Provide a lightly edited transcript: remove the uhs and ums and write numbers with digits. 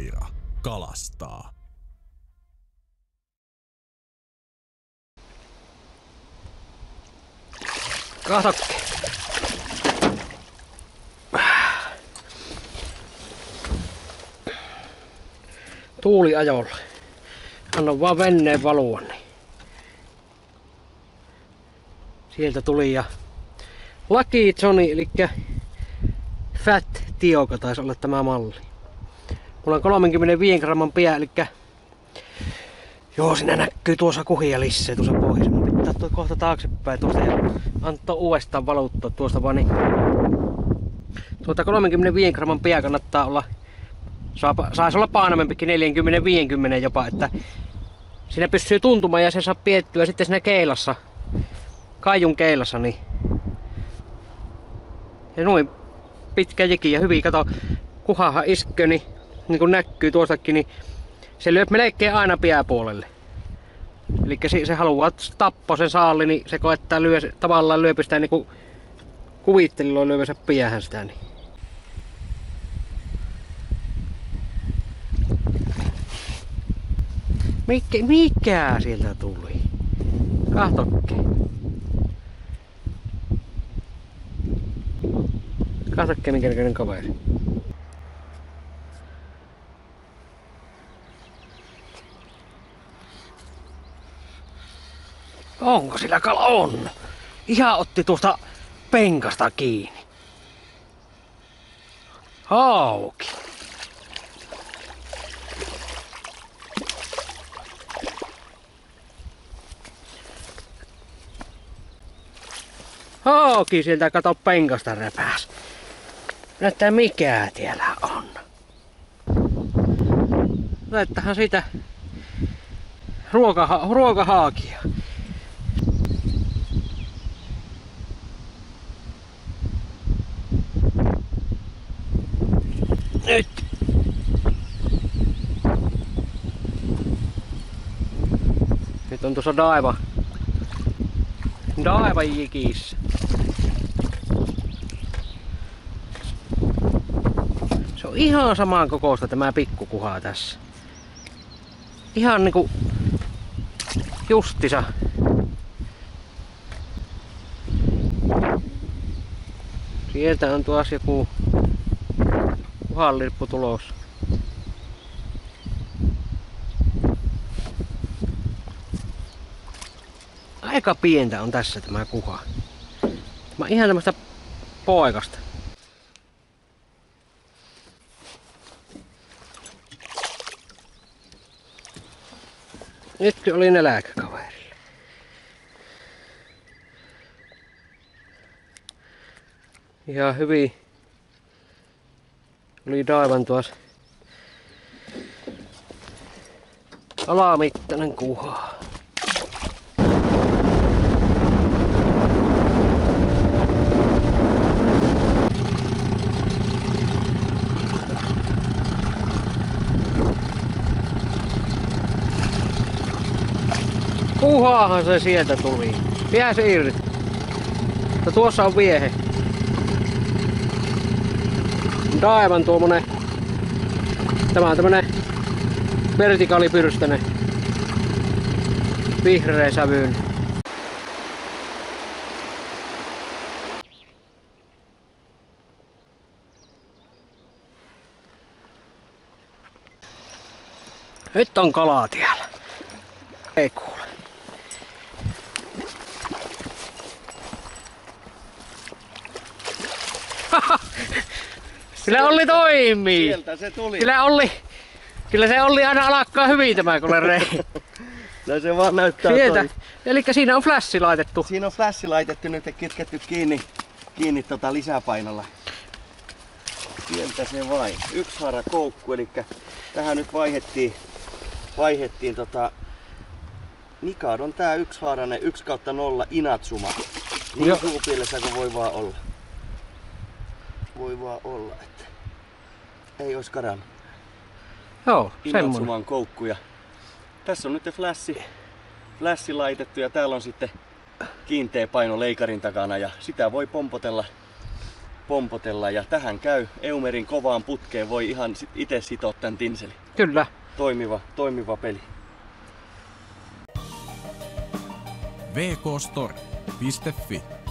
koira kalastaa. Katsokke. Tuuliajolla. Anna vaan veneen valua. Niin. Sieltä tuli ja Lucky Johnny, eli Fat Tioga taisi olla tämä malli. Mulla on 35 gramman pää, eli joo, siinä näkyy tuossa kuhia lisää tuossa pohjassa. Mun pitää tuo kohta taaksepäin tuosta ja antaa uudestaan valuttaa tuosta vaan. Niin. Tuota 35 gramman pää kannattaa olla, saisi olla painavempikin 40-50 jopa, että siinä pysyy tuntumaan ja se saa piettyä sitten siinä keilassa, kaijun keilassa. Niin. Ja noin pitkä jiki ja hyvin, kato, kuhahan iskö, niin kuin näkyy tuostakin, niin se lyö melkein aina pääpuolelle. Eli se haluaa tappaa sen saalli, niin se koettaa tavallaan lyöpä sitä niin kuin kuvittelilla lyövänsä päähän sitä. Niin. Mikä sieltä tuli? Katsokke. Katsokke minkä näköinen kaveri. Onko sillä kala? On! Ihan otti tuosta penkasta kiinni. Hauki. Hauki sieltä, kato, penkasta repäs. Näyttää mikä täällä on. Näyttähän siitä ruokahaakia. Nyt! Nyt on tuossa daiva jikissä. Se on ihan saman kokoista tämä pikkukuha tässä. Ihan niinku justissa. Sieltä on tuossa joku kuhanlirppu tulossa. Aika pientä on tässä tämä kuha. Tämä on ihan tämmöstä poikasta. Nyt oli nälkä kaverilla. Ihan hyvin oli daivan tuossa alamittainen kuha. Kuhaahan se sieltä tuli. Pääsi irti. Mutta tuossa on viehe. Daivan tuommoinen. Tämä on tämmönen vertikaalipyrstönen. Vihreä sävyyn. Nyt on kalaa tiellä. Ei kuule. Kyllä Olli toimii. Sieltä se tuli. Kyllä se Olli aina alakkaa hyvin tämä kuule. No se vaan näyttää sieltä. toi. Elikkä siinä on flashi laitettu. Siinä on flashi laitettu nyt ja kytketty kiinni lisäpainolla. Sieltä se vain. Yksi haara koukku, eli tähän nyt vaihettiin Nikadon tää yksihaarainen 1/0 Inatsuma. Niin suupielessä kuin voi vaan olla. Voi vaan olla, että ei ois karannut. Joo, semmonen. Inatsuman koukku. Ja tässä on nyt flashi laitettu ja täällä on sitten kiinteä paino leikarin takana ja sitä voi pompotella pompotella ja tähän käy Eumerin kovaan putkeen, voi ihan itse sitoa tän tinselin. Kyllä. Toimiva peli. vkstore.fi